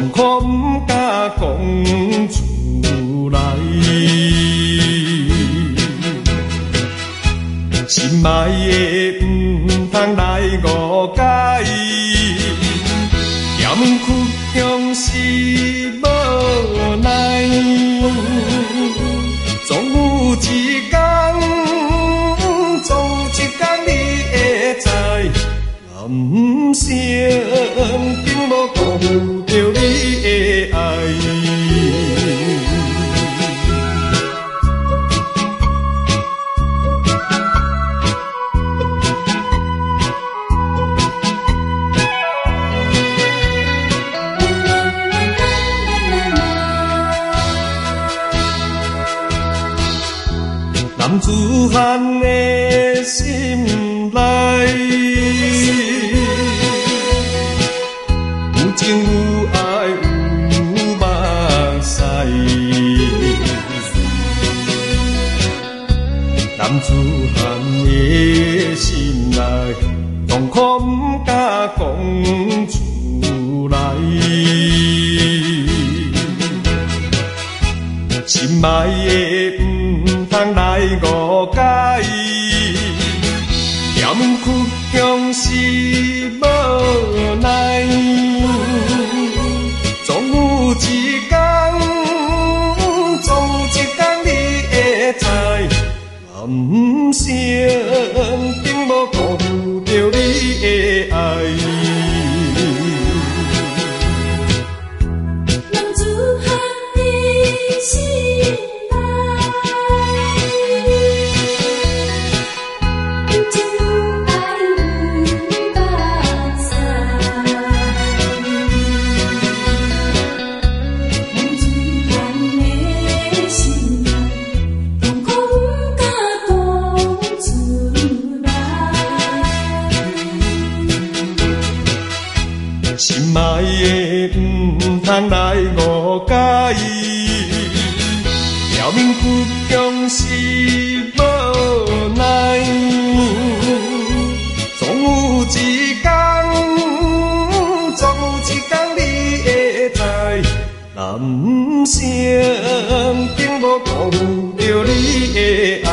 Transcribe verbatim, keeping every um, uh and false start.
痛苦不敢讲出来，心爱的不通来误解，嫌苦中是无奈，总有一天，总有一天你会知，人生并无辜负着你的爱。男子汉的心内，有情有爱有目屎。男子汉的心内，痛苦不敢讲出来，心爱的不通来误解，嫌苦中是无奈，总有一天，总有一天你会知，人生并无辜负着你的爱。心爱的不通来误解，要命苦中是无奈，总有一天，总有一天你会知，人生并无辜负着你的爱。